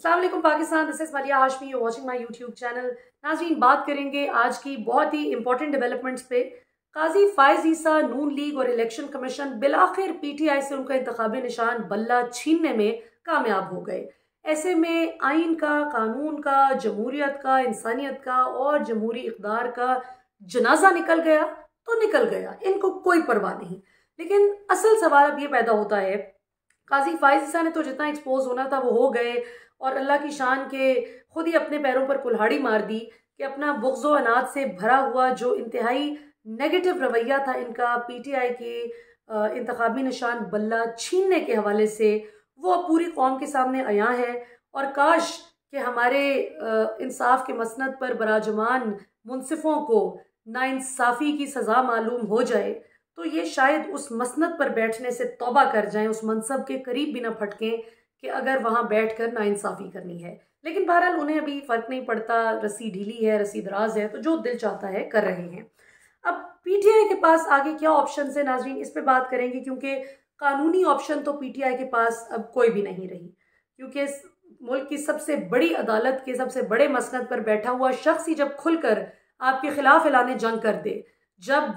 अस्सलाम वालेकुम Pakistan, this is Maliha Hashmi, you watching my YouTube channel. नाज़रीन, बात करेंगे आज की बहुत ही इंपॉर्टेंट डेवलपमेंट्स पे। काजी फायज ईसा नून लीग और इलेक्शन कमीशन बिलाखिर पीटीआई से उनका इंतखाबी निशान बल्ला छीनने में कामयाब हो गए। ऐसे में आइन का, कानून का, जमहूरियत का, इंसानियत का और जमहूरी इक़दार का जनाजा निकल गया तो निकल गया, इनको कोई परवाह नहीं। लेकिन असल सवाल अब ये पैदा होता है, काजी फायज ईसा ने तो जितना एक्सपोज होना था वो हो गए और अल्लाह की शान के खुद ही अपने पैरों पर कुल्हाड़ी मार दी कि अपना बुग़्ज़ो अनाज से भरा हुआ जो इंतहाई नेगेटिव रवैया था इनका पीटीआई के इंतखाबी निशान बल्ला छीनने के हवाले से, वो अब पूरी कौम के सामने आया है। और काश कि हमारे इंसाफ के मसनद पर बराजमान मुनसिफों को नाइंसाफ़ी की सज़ा मालूम हो जाए तो ये शायद उस मसनद पर बैठने से तौबा कर जाएं, उस मनसब के करीब भी ना फटकें कि अगर वहाँ बैठकर नाइंसाफ़ी करनी है। लेकिन बहरहाल उन्हें अभी फ़र्क नहीं पड़ता, रस्सी ढीली है, रस्सी दराज है, तो जो दिल चाहता है कर रहे हैं। अब पीटीआई के पास आगे क्या ऑप्शन है नाज़रीन, इस पे बात करेंगे, क्योंकि कानूनी ऑप्शन तो पीटीआई के पास अब कोई भी नहीं रही, क्योंकि मुल्क की सबसे बड़ी अदालत के सबसे बड़े मसनद पर बैठा हुआ शख्स ही जब खुलकर आपके खिलाफ ऐलान जंग कर दे, जब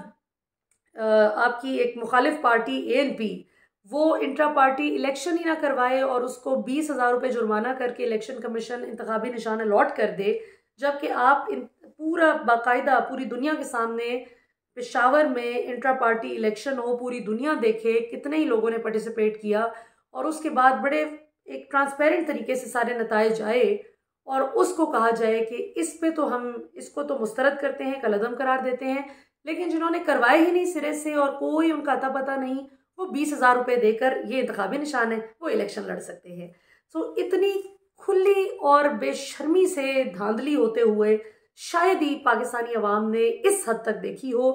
आपकी एक मुखालिफ पार्टी एएनपी वो इंट्रा पार्टी इलेक्शन ही ना करवाए और उसको 20,000 रुपये जुर्माना करके इलेक्शन कमीशन इंतखाबी निशान अलॉट कर दे, जबकि आप पूरा बाकायदा पूरी दुनिया के सामने पेशावर में इंट्रा पार्टी इलेक्शन हो, पूरी दुनिया देखे कितने ही लोगों ने पार्टिसिपेट किया और उसके बाद बड़े एक ट्रांसपेरेंट तरीके से सारे नताइज आए और उसको कहा जाए कि इस पे तो हम इसको तो मुस्तरद करते हैं, कलअदम करार देते हैं। लेकिन जिन्होंने करवाए ही नहीं सिरे से और कोई उनका अता पता नहीं, वो 20,000 रुपये देकर, ये इंतखाबी निशान है, वो इलेक्शन लड़ सकते हैं। सो इतनी खुली और बेशर्मी से धांधली होते हुए शायद ही पाकिस्तानी अवाम ने इस हद तक देखी हो।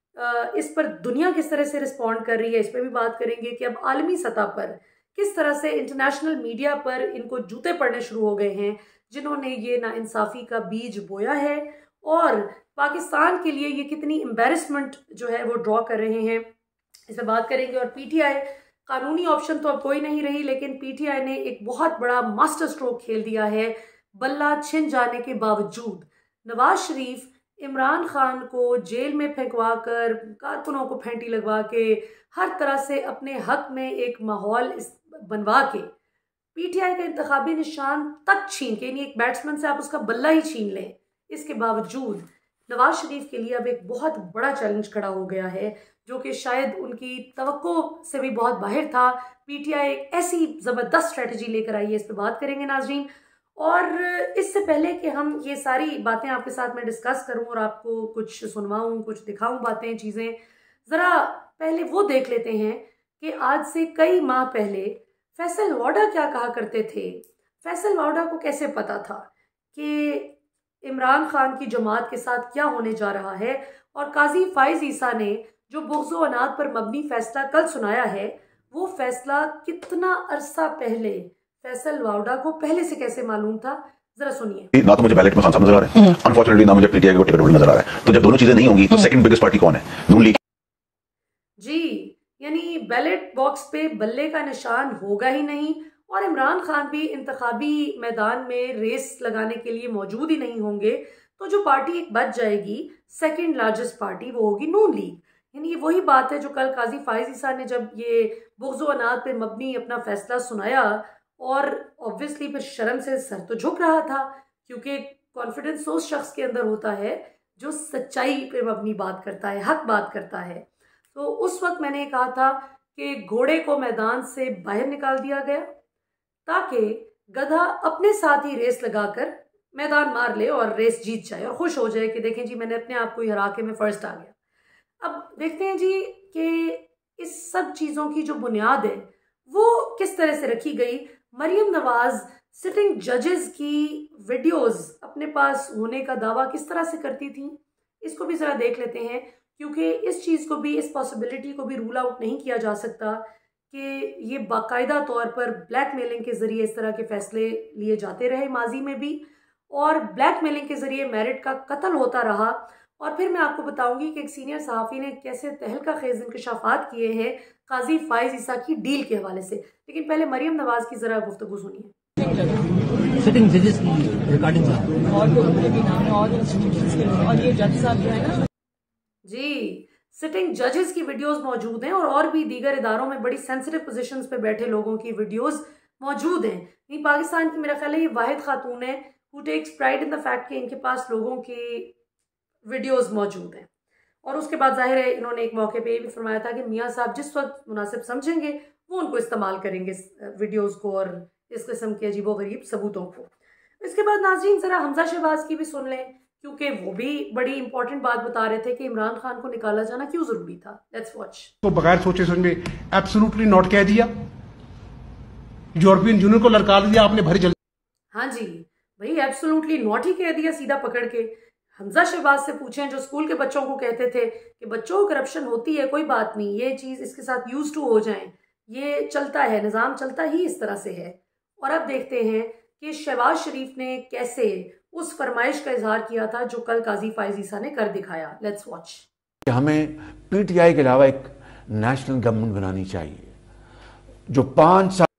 इस पर दुनिया किस तरह से रिस्पॉन्ड कर रही है, इस पर भी बात करेंगे कि अब आलमी सतह पर किस तरह से इंटरनेशनल मीडिया पर इनको जूते पड़ने शुरू हो गए हैं जिन्होंने ये नाइंसाफ़ी का बीज बोया है, और पाकिस्तान के लिए ये कितनी एम्बेरसमेंट जो है वो ड्रॉ कर रहे हैं, इस पर बात करेंगे। और पीटीआई, कानूनी ऑप्शन तो अब कोई नहीं रही, लेकिन पीटीआई ने एक बहुत बड़ा मास्टर स्ट्रोक खेल दिया है। बल्ला छिन जाने के बावजूद नवाज शरीफ इमरान खान को जेल में फेंकवा कर, कारकुनों को फेंटी लगवा के, हर तरह से अपने हक में एक माहौल बनवा के पीटीआई का इंतखाबी निशान तक छीन के, यानी एक बैट्समैन से आप उसका बल्ला ही छीन लें, इसके बावजूद नवाज शरीफ के लिए अब एक बहुत बड़ा चैलेंज खड़ा हो गया है जो कि शायद उनकी तवक्को से भी बहुत बाहर था। पीटीआई एक ऐसी ज़बरदस्त स्ट्रेटजी लेकर आई है, इस पर बात करेंगे नाजरीन। और इससे पहले कि हम ये सारी बातें आपके साथ में डिस्कस करूं और आपको कुछ सुनवाऊं, कुछ दिखाऊं बातें, चीज़ें, ज़रा पहले वो देख लेते हैं कि आज से कई माह पहले फैसल वाडा क्या कहा करते थे। फैसल वाडा को कैसे पता था कि इमरान खान की जमात के साथ क्या होने जा रहा है, और काजी फायज ईसा ने जो बुग़्ज़ो अनाज पर मबनी फैसला कल सुनाया है, वो फैसला कितना अरसा पहले फैसल वाडा को पहले से कैसे मालूम था, जरा सुनिए। ना तो मुझे बैलेट में खान साहब नजर आ रहे हैं, अनफॉर्चुनेटली ना मुझे पीटीआई को टिकट नजर आ रहा है। तो जब दोनों चीजें नहीं होंगी तो सेकंड बिगेस्ट पार्टी कौन है? नून लीग। जी, यानी बैलेट बॉक्स पे बल्ले का निशान होगा ही नहीं और इमरान खान भी इंतखाबी मैदान में रेस लगाने के लिए मौजूद ही नहीं होंगे। तो जो पार्टी एक बच जाएगी, सेकंड लार्जेस्ट पार्टी, वो होगी नून लीग। यानी वही बात है जो कल काजी फायज ईसा ने जब ये बुग़्ज़ो अनाज पे मबनी अपना फैसला सुनाया, और ऑब्वियसली फिर शर्म से सर तो झुक रहा था, क्योंकि कॉन्फिडेंस उस शख्स के अंदर होता है जो सच्चाई पे मबनी बात करता है, हक बात करता है। तो उस वक्त मैंने कहा था कि घोड़े को मैदान से बाहर निकाल दिया गया ताकि गधा अपने साथ ही रेस लगाकर मैदान मार ले और रेस जीत जाए और खुश हो जाए कि देखें जी, मैंने अपने आप को हरा के मैं फर्स्ट आ गया। अब देखते हैं जी कि इस सब चीज़ों की जो बुनियाद है वो किस तरह से रखी गई। मरियम नवाज सिटिंग जजेस की वीडियोस अपने पास होने का दावा किस तरह से करती थी, इसको भी ज़रा देख लेते हैं, क्योंकि इस चीज़ को भी, इस पॉसिबिलिटी को भी रूल आउट नहीं किया जा सकता कि ये बाकायदा तौर पर ब्लैकमेलिंग के ज़रिए इस तरह के फैसले लिए जाते रहे माजी में भी, और ब्लैकमेलिंग के ज़रिए मेरिट का कत्ल होता रहा। और फिर मैं आपको बताऊंगी कि एक सीनियर सहाफ़ी ने कैसे तहलका खेज़ इंकशाफात किए हैं काजी फायज ईसा की डील के हवाले से। लेकिन पहले मरियम नवाज की ज़रा गुफ्तगू सुनिए। सिटिंग जजेस की रिकॉर्डिंग और भी उनके भी नाम है और इंस्टीट्यूशंस के, और ये जज साहब जो है ना जी, सिटिंग जजेस की वीडियोस मौजूद हैं और भी दीगर इदारों में बड़ी सेंसिटिव पोजीशंस पे बैठे लोगों की वीडियोस मौजूद हैं। ये पाकिस्तान की मेरा ख्याल है ये वाहिद खातून है who takes pride in the fact कि इनके पास लोगों की वीडियोस मौजूद हैं। और उसके बाद जाहिर है इन्होंने एक मौके पे ये भी फरमाया था कि मियाँ साहब जिस वक्त मुनासिब समझेंगे वो उनको इस्तेमाल करेंगे वीडियोस को और इस किस्म के अजीबोगरीब सबूतों को। इसके बाद नाज़रीन ज़रा हमजा शहबाज की भी सुन लें, क्योंकि वो भी बड़ी इंपॉर्टेंट बात बता रहे थे कि इमरान खान को निकाला जाना क्यों जरूरी था। Let's watch. तो बगैर सोचे समझे एब्सोल्युटली नॉट कह दिया, यूरोपियन यूनियन को ललकार दिया आपने भरी जल्दी। हाँ जी भाई, एब्सोल्युटली नॉट ही कह दिया सीधा पकड़ के। हमजा शहबाज से पूछें जो स्कूल के बच्चों को कहते थे कि बच्चों करप्शन होती है, कोई बात नहीं, ये चीज़ इसके साथ यूज टू हो जाएं, ये चलता है, निज़ाम चलता ही इस तरह से है। और अब देखते हैं कि शहबाज शरीफ ने कैसे उस फरमाइश का इजहार किया था जो कल काजी फायज ईसा ने कर दिखाया। Let's watch. हमें पीटीआई के अलावा एक नेशनल गवर्नमेंट बनानी चाहिए जो 5 साल,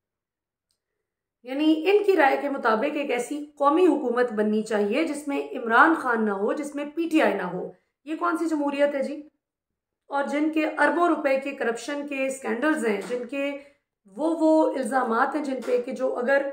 यानी इनकी राय के मुताबिक एक ऐसी कौमी हुकूमत बननी चाहिए जिसमें इमरान खान ना हो, जिसमें पीटीआई ना हो। ये कौन सी जमहूरियत है जी? और जिनके अरबों रुपए के करप्शन के स्कैंडल्स हैं, जिनके वो इल्ज़ामात हैं जिन पे कि जो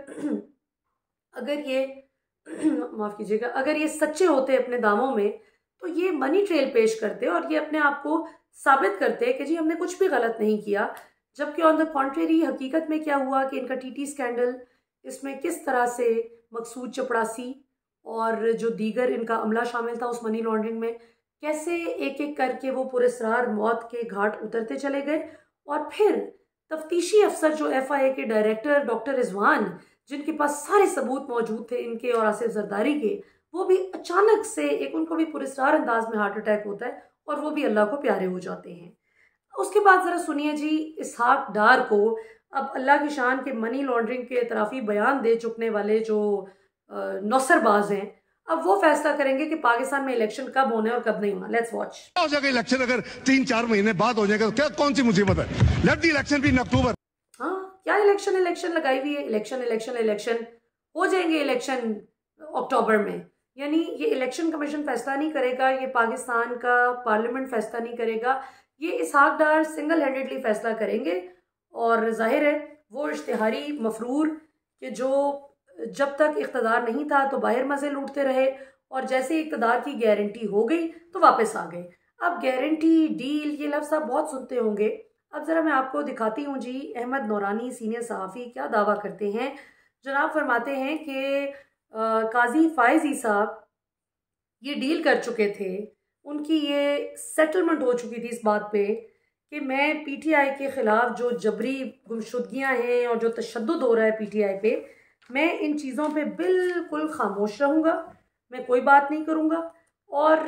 अगर ये माफ़ कीजिएगा, अगर ये सच्चे होते अपने दावों में तो ये मनी ट्रेल पेश करते और ये अपने आप को साबित करते कि जी हमने कुछ भी गलत नहीं किया। जबकि ऑन द कॉन्ट्रेरी हकीकत में क्या हुआ कि इनका टीटी स्कैंडल, इसमें किस तरह से मकसूद चपड़ासी और जो दीगर इनका अमला शामिल था उस मनी लॉन्ड्रिंग में, कैसे एक एक करके वो पुरस्कार मौत के घाट उतरते चले गए। और फिर तफ्तीशी अफसर जो FIA के डायरेक्टर डॉक्टर रिजवान, जिनके पास सारे सबूत मौजूद थे इनके और आसिफ जरदारी के, वो भी अचानक से एक उनको भी पुरस्कार अंदाज में हार्ट अटैक होता है और वो भी अल्लाह को प्यारे हो जाते हैं। उसके बाद ज़रा सुनिए जी, इसहाक डार को अब अल्लाह की शान के मनी लॉन्ड्रिंग के एतराफ़ी बयान दे चुकने वाले जो नौसरबाज हैं, अब वो फैसला करेंगे कि पाकिस्तान में इलेक्शन कब होने और कब नहीं होना। Let's watch. हो जाएगा इलेक्शन अगर 3-4 महीने बाद हो जाएगा तो क्या कौन सी मुसीबत है? Let the election be in October. हाँ, क्या इलेक्शन लगाई हुई है? इलेक्शन हो जाएंगे इलेक्शन अक्टूबर में। यानी ये इलेक्शन कमीशन फैसला नहीं करेगा, ये पाकिस्तान का पार्लियामेंट फैसला नहीं करेगा, ये इसहाक डार सिंगल हैंडेडली फैसला करेंगे। और जाहिर है वो इश्तिहारी मफरूर कि जो जब तक इख्तदार नहीं था तो बाहर मजे लूटते रहे और जैसे इख्तदार की गारंटी हो गई तो वापस आ गए। अब गारंटी, डील, ये लफ्ज़ आप बहुत सुनते होंगे। अब ज़रा मैं आपको दिखाती हूँ जी, अहमद नौरानी सीनियर सहाफ़ी क्या दावा करते हैं। जनाब फरमाते हैं कि काजी फायज ईसा ये डील कर चुके थे, उनकी ये सेटलमेंट हो चुकी थी इस बात पे कि मैं पीटीआई के ख़िलाफ़ जो जबरी गुमशुदगियाँ हैं और जो तशद्दुद हो रहा है पीटीआई पे, मैं इन चीज़ों पे बिल्कुल खामोश रहूँगा, मैं कोई बात नहीं करूँगा और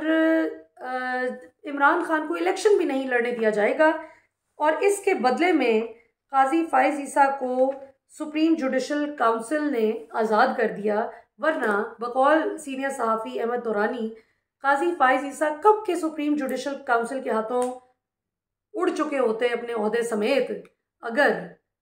इमरान खान को इलेक्शन भी नहीं लड़ने दिया जाएगा। और इसके बदले में काजी फायज ईसा को सुप्रीम जुडिशल काउंसिल ने आज़ाद कर दिया, वरना बकौल सीनियर सहाफ़ी अहमद नौरानी काजी फायज ईसा कब के सुप्रीम जुडिशल काउंसिल के हाथों उड़ चुके होते अपने ओहदे समेत अगर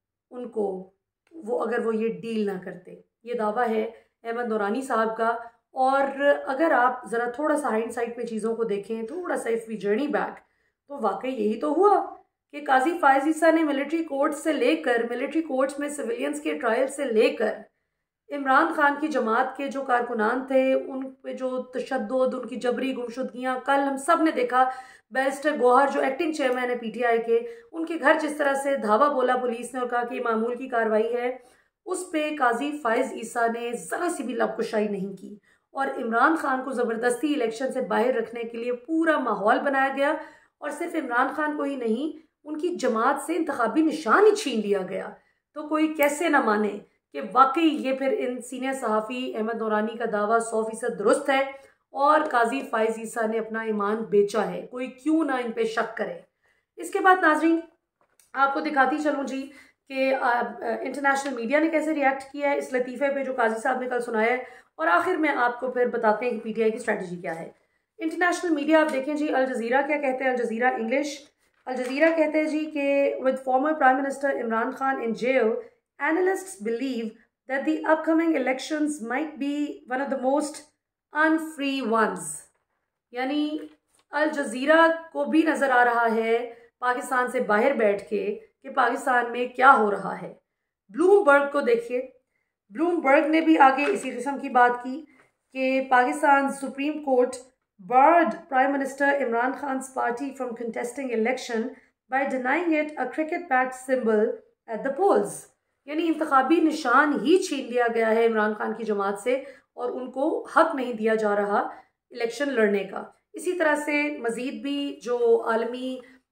वो ये डील ना करते। ये दावा है अहमद नौरानी साहब का। और अगर आप ज़रा थोड़ा सा हाइंडसाइट में चीज़ों को देखें, थोड़ा सा इफ़ वी जर्नी बैक, तो वाकई यही तो हुआ कि काजी फायज ईसा ने मिलिट्री कोर्ट्स में सिविलियंस के ट्रायल से लेकर इमरान खान की जमात के जो कारकुनान थे उन पे जो तशद्दुद, उनकी जबरी गुमशुदगियाँ, कल हम सब ने देखा बैरिस्टर गौहर जो एक्टिंग चेयरमैन है पीटीआई के, उनके घर जिस तरह से धावा बोला पुलिस ने और कहा कि मामूल की कार्रवाई है, उस पे काजी फायज ईसा ने ज़रा सी भी लबकुशाई नहीं की और इमरान खान को ज़बरदस्ती इलेक्शन से बाहर रखने के लिए पूरा माहौल बनाया गया। और सिर्फ इमरान खान को ही नहीं, उनकी जमात से इंतखाबी निशान ही छीन लिया गया। तो कोई कैसे ना माने कि वाकई ये फिर इन सीनियर सहाफ़ी अहमद नौरानी का दावा 100% दुरुस्त है और काजी फायज ईसा ने अपना ईमान बेचा है, कोई क्यों ना इन पे शक करे। इसके बाद नाजरीन आपको दिखाती चलूँ जी कि इंटरनेशनल मीडिया ने कैसे रिएक्ट किया है इस लतीफ़े पे जो काजी साहब ने कल सुनाया है, और आखिर में आपको फिर बताते हैं कि पीटीआई की स्ट्रैटेजी क्या है। इंटरनेशनल मीडिया आप देखें जी, अल जज़ीरा क्या कहते हैं, Al Jazeera English, Al Jazeera कहते हैं जी कि with former prime minister Imran Khan in jail, analysts believe that the upcoming elections might be one of the most unfree ones. यानी अल जजीरा को भी नज़र आ रहा है पाकिस्तान से बाहर बैठ के कि पाकिस्तान में क्या हो रहा है। ब्लूमबर्ग को देखिए, ब्लूमबर्ग ने भी आगे इसी किस्म की बात की कि Pakistan supreme court barred Prime Minister Imran Khan's party from contesting election by denying it a cricket-backed symbol at the polls. यानी इंतखाबी निशान ही छीन लिया गया है इमरान खान की जमात से और उनको हक नहीं दिया जा रहा इलेक्शन लड़ने का। इसी तरह से मज़ीद भी जो आलमी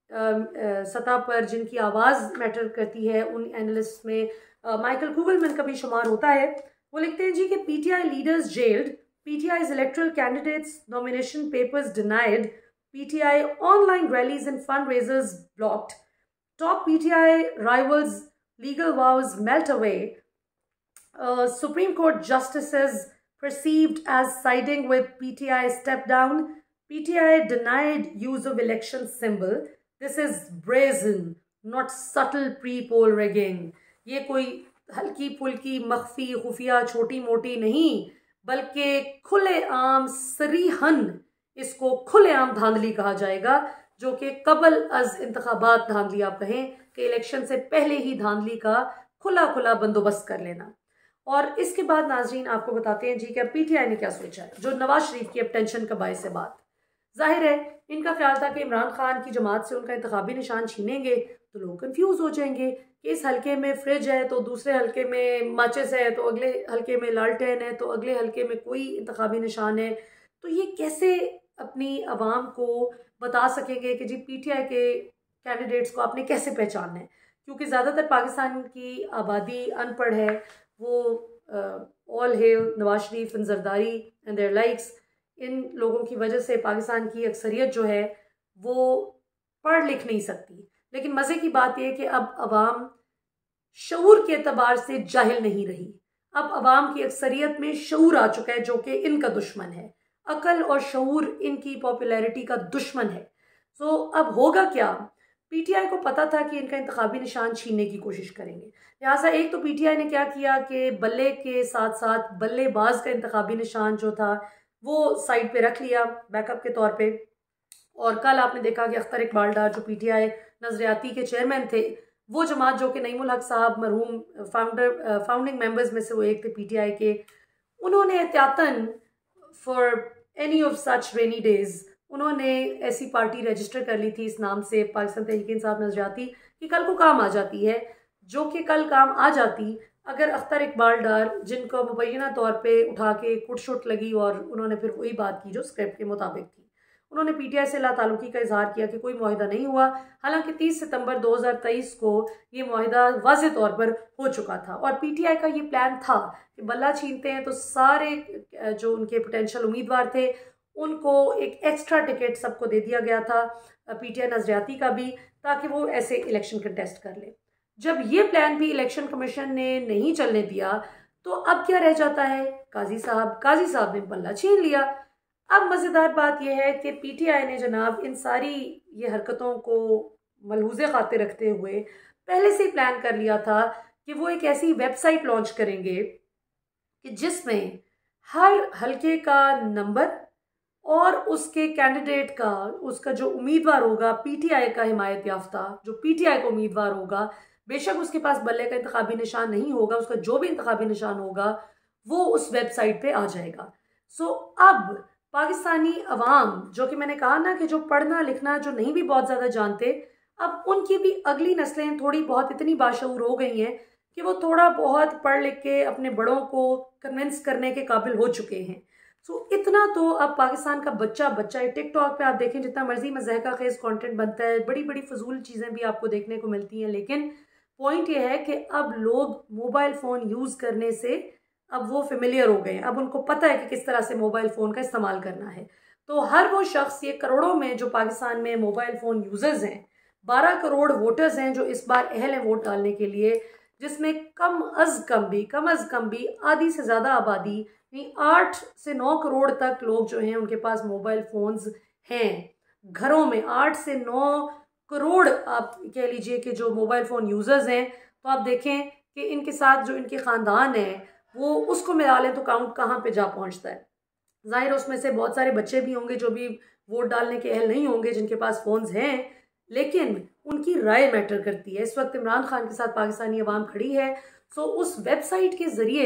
सतह पर जिनकी आवाज़ मैटर करती है उन एनालिस्ट में माइकल कुगलमैन का भी शुमार होता है। वो लिखते हैं जी कि PTI leaders jailed, PTI's electoral candidates' nomination papers denied, PTI online rallies and fundraisers blocked, top PTI rivals' legal vows melt away, Supreme Court justices perceived as siding with PTI step down, PTI denied use of election symbol. This is brazen, not subtle pre-poll rigging. ये कोई हल्की फुल्की मख्फी खुफिया छोटी मोटी नहीं, बल्कि खुलेआम सरीहन इसको खुलेआम धांधली कहा जाएगा, जो कि कबल अज इंतखाबात धांधली आप कहें कि इलेक्शन से पहले ही धांधली का खुला खुला बंदोबस्त कर लेना। और इसके बाद नाजरीन आपको बताते हैं जी कि PTI ने क्या सोचा है, जो नवाज शरीफ की अब टेंशन का बायस है बात। जाहिर है इनका ख्याल था कि इमरान खान की जमात से उनका इंतखाबी निशान छीनेंगे तो लोग कंफ्यूज हो जाएंगे कि इस हल्के में फ्रिज है तो दूसरे हल्के में माचिस है तो अगले हल्के में लालटेन है तो अगले हल्के में कोई इंतखाबी निशान है। तो ये कैसे अपनी आवाम को बता सकेंगे कि जी PTI के कैंडिडेट्स को आपने कैसे पहचानना है, क्योंकि ज़्यादातर पाकिस्तान की आबादी अनपढ़ है। वो all hail Nawaz Sharif and Zardari and their likes, इन लोगों की वजह से पाकिस्तान की अक्सरियत जो है वो पढ़ लिख नहीं सकती। लेकिन मज़े की बात यह कि अब अवाम शऊर के एतबार से जाहिल नहीं रही। अब अवाम की अक्सरियत में शऊर आ चुका है जो कि इनका दुश्मन है। अकल और शऊर इनकी पॉपुलैरिटी का दुश्मन है। सो अब होगा क्या, PTI को पता था कि इनका इंतखाबी निशान छीनने की कोशिश करेंगे, लिहाजा एक तो PTI ने क्या किया कि बल्ले के साथ साथ बल्लेबाज का इंतखाबी निशान जो था वो साइड पे रख लिया बैकअप के तौर पे। और कल आपने देखा कि अख्तर इकबाल डार जो PTI नजरियाती के चेयरमैन थे, वो जमात जो कि नईमुल हक साहब मरहूम फाउंडिंग मेंबर्स में से वो एक थे PTI के, उन्होंने एहतियातन for any of such rainy days उन्होंने ऐसी पार्टी रजिस्टर कर ली थी इस नाम से, पाकिस्तान तहरीक इंसाफ नजरियाती, कि कल को काम आ जाती है, जो कि कल काम आ जाती अगर अख्तर इकबाल डार जिनको मुबैना तौर पे उठा के कुटशुट लगी और उन्होंने फिर वही बात की जो स्क्रिप्ट के मुताबिक थी। उन्होंने PTI से लाताल्लुकी का इजहार किया कि कोई मुआहिदा नहीं हुआ, हालांकि 30 सितंबर 2023 को ये मुआहिदा वाज़े तौर पर हो चुका था। और PTI का ये प्लान था कि बल्ला छीनते हैं तो सारे जो उनके पोटेंशियल उम्मीदवार थे उनको एक एक्स्ट्रा टिकट सबको दे दिया गया था, PTI नजरियाती का भी, ताकि वो ऐसे इलेक्शन कंटेस्ट कर ले। जब ये प्लान भी इलेक्शन कमीशन ने नहीं चलने दिया तो अब क्या रह जाता है, काजी साहब ने बल्ला छीन लिया। अब मज़ेदार बात यह है कि PTI ने जनाब इन सारी ये हरकतों को मलहूज़े खातिर रखते हुए पहले से ही प्लान कर लिया था कि वो एक ऐसी वेबसाइट लॉन्च करेंगे कि जिसमें हर हल्के का नंबर और उसके कैंडिडेट का, उसका जो उम्मीदवार होगा PTI का हिमायत याफ्ता, जो PTI का उम्मीदवार होगा, बेशक उसके पास बल्ले का इंतखाबी निशान नहीं होगा, उसका जो भी इंतखाबी निशान होगा वो उस वेबसाइट पे आ जाएगा। सो अब पाकिस्तानी अवाम, जो कि मैंने कहा ना कि जो पढ़ना लिखना जो नहीं भी बहुत ज़्यादा जानते, अब उनकी भी अगली नस्लें थोड़ी बहुत इतनी बाशऊर हो गई हैं कि वो थोड़ा बहुत पढ़ लिख के अपने बड़ों को कन्विंस करने के काबिल हो चुके हैं। सो इतना तो अब पाकिस्तान का बच्चा है। टिकटॉक पे आप देखें जितना मर्जी मज़ाहिका खेज कंटेंट बनता है, बड़ी बड़ी फजूल चीज़ें भी आपको देखने को मिलती हैं, लेकिन पॉइंट ये है कि अब लोग मोबाइल फ़ोन यूज़ करने से अब वो फेमिलियर हो गए हैं, अब उनको पता है कि किस तरह से मोबाइल फ़ोन का इस्तेमाल करना है। तो हर वो शख्स, ये करोड़ों में जो पाकिस्तान में मोबाइल फ़ोन यूज़र्स हैं, 12 करोड़ वोटर्स हैं जो इस बार अहल हैं वोट डालने के लिए, जिसमें कम अज़ कम भी आधी से ज़्यादा आबादी, 8 से 9 करोड़ तक लोग जो हैं उनके पास मोबाइल फ़ोन्स हैं घरों में। 8 से 9 करोड़ आप कह लीजिए कि जो मोबाइल फ़ोन यूज़र्स हैं, तो आप देखें कि इनके साथ जो इनके ख़ानदान है वो उसको मिला लें तो काउंट कहाँ पे जा पहुँचता है। ज़ाहिर है उसमें से बहुत सारे बच्चे भी होंगे जो भी वोट डालने के अहल नहीं होंगे, जिनके पास फ़ोन्स हैं, लेकिन उनकी राय मैटर करती है। इस वक्त इमरान खान के साथ पाकिस्तानी अवाम खड़ी है। सो उस वेबसाइट के ज़रिए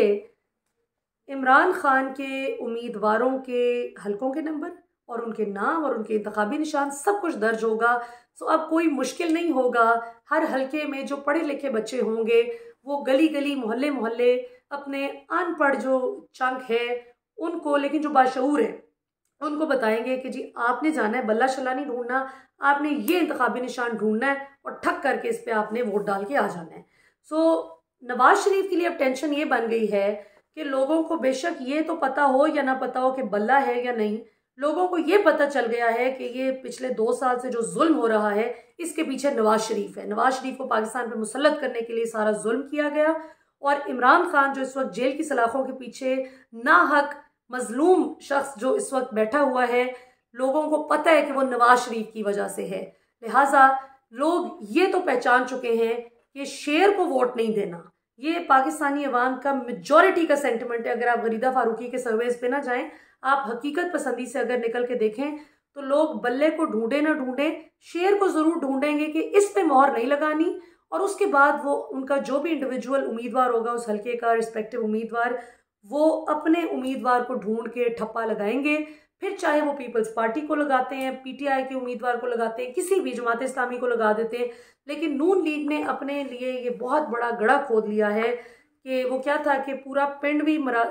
इमरान खान के उम्मीदवारों के हलकों के नंबर और उनके नाम और उनके इंतखाबी निशान सब कुछ दर्ज होगा। सो अब कोई मुश्किल नहीं होगा। हर हलके में जो पढ़े लिखे बच्चे होंगे वो गली गली मोहल्ले मोहल्ले अपने अनपढ़ जो चंक है उनको, लेकिन जो बाशऊर है उनको बताएंगे कि जी आपने जाना है, बल्ला शल्ला नहीं ढूंढना, आपने ये इंतखाबी निशान ढूंढना है और ठक करके इस पर आपने वोट डाल के आ जाना है। सो नवाज शरीफ के लिए अब टेंशन ये बन गई है कि लोगों को बेशक ये तो पता हो या ना पता हो कि बल्ला है या नहीं, लोगों को ये पता चल गया है कि ये पिछले 2 साल से जो जुल्म हो रहा है इसके पीछे नवाज शरीफ है। नवाज शरीफ को पाकिस्तान पर मुसल्लत करने के लिए सारा जुल्म किया गया और इमरान खान जो इस वक्त जेल की सलाखों के पीछे नाहक मजलूम शख्स जो इस वक्त बैठा हुआ है, लोगों को पता है कि वो नवाज शरीफ की वजह से है। लिहाजा लोग ये तो पहचान चुके हैं कि शेर को वोट नहीं देना, ये पाकिस्तानी अवाम का मेजॉरिटी का सेंटिमेंट है। अगर आप गरीदा फारूकी के सर्वेस पे ना जाएं, आप हकीकत पसंदी से अगर निकल के देखें तो लोग बल्ले को ढूंढे ना ढूंढे, शेर को जरूर ढूंढेंगे कि इस पे मोहर नहीं लगानी, और उसके बाद वो उनका जो भी इंडिविजुअल उम्मीदवार होगा उस हल्के का रिस्पेक्टिव उम्मीदवार, वो अपने उम्मीदवार को ढूंढ के ठप्पा लगाएंगे। फिर चाहे वो पीपल्स पार्टी को लगाते हैं, पीटीआई के उम्मीदवार को लगाते हैं, किसी भी जमात इस्लामी को लगा देते हैं, लेकिन नून लीग ने अपने लिए ये बहुत बड़ा गड़ा खोद लिया है कि वो क्या था कि पूरा पिंड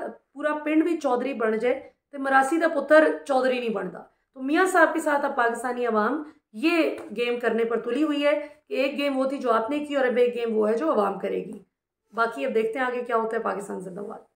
भी चौधरी बन जाए तो मरासी का पुत्र चौधरी नहीं बनता। तो मियाँ साहब के साथ अब पाकिस्तानी अवाम ये गेम करने पर तुली हुई है कि एक गेम वो थी जो आपने की और अब एक गेम वो है जो अवाम करेगी। बाकी अब देखते हैं आगे क्या होता है। पाकिस्तान जिंदाबाद।